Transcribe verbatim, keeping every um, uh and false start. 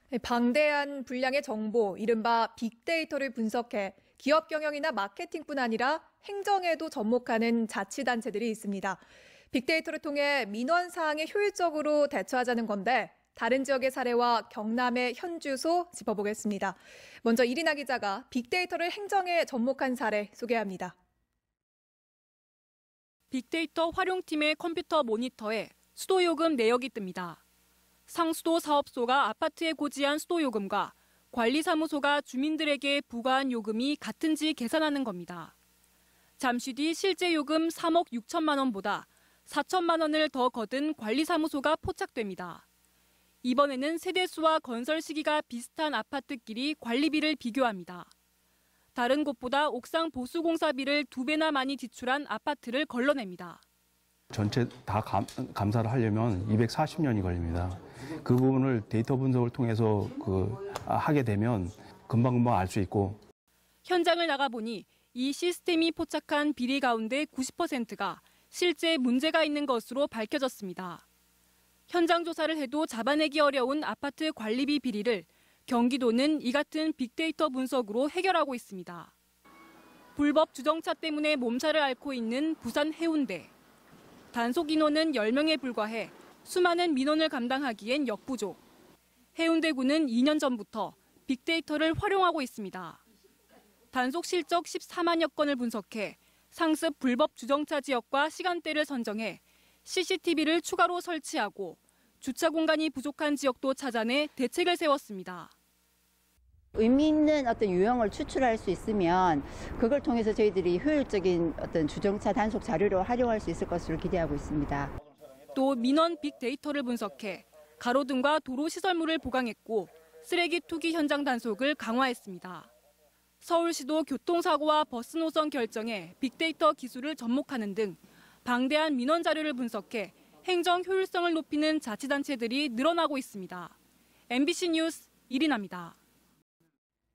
방대한 분량의 정보, 이른바 빅데이터를 분석해 기업 경영이나 마케팅뿐 아니라 행정에도 접목하는 자치단체들이 있습니다. 빅데이터를 통해 민원 사항에 효율적으로 대처하자는 건데 다른 지역의 사례와 경남의 현주소 짚어보겠습니다. 먼저 이리나 기자가 빅데이터를 행정에 접목한 사례 소개합니다. 빅데이터 활용팀의 컴퓨터 모니터에 수도요금 내역이 뜹니다. 상수도 사업소가 아파트에 고지한 수도요금과 관리사무소가 주민들에게 부과한 요금이 같은지 계산하는 겁니다. 잠시 뒤 실제 요금 삼억 육천만 원보다 사천만 원을 더 거둔 관리사무소가 포착됩니다. 이번에는 세대수와 건설 시기가 비슷한 아파트끼리 관리비를 비교합니다. 다른 곳보다 옥상 보수공사비를 두 배나 많이 지출한 아파트를 걸러냅니다. 전체 다 감, 감사를 하려면 이백사십 년이 걸립니다. 그 부분을 데이터 분석을 통해서 그, 하게 되면 금방금방 알 수 있고. 현장을 나가보니 이 시스템이 포착한 비리 가운데 구십 퍼센트가 실제 문제가 있는 것으로 밝혀졌습니다. 현장 조사를 해도 잡아내기 어려운 아파트 관리비 비리를 경기도는 이 같은 빅데이터 분석으로 해결하고 있습니다. 불법 주정차 때문에 몸살을 앓고 있는 부산 해운대. 단속 인원은 열 명에 불과해 수많은 민원을 감당하기엔 역부족. 해운대구는 이 년 전부터 빅데이터를 활용하고 있습니다. 단속 실적 십사만여 건을 분석해 상습 불법 주정차 지역과 시간대를 선정해 씨씨티비를 추가로 설치하고 주차 공간이 부족한 지역도 찾아내 대책을 세웠습니다. 의미 있는 어떤 유형을 추출할 수 있으면 그걸 통해서 저희들이 효율적인 어떤 주정차 단속 자료로 활용할 수 있을 것으로 기대하고 있습니다. 또 민원 빅데이터를 분석해 가로등과 도로 시설물을 보강했고 쓰레기 투기 현장 단속을 강화했습니다. 서울시도 교통사고와 버스 노선 결정에 빅데이터 기술을 접목하는 등 방대한 민원 자료를 분석해 행정 효율성을 높이는 자치단체들이 늘어나고 있습니다. 엠비씨 뉴스 이리나입니다.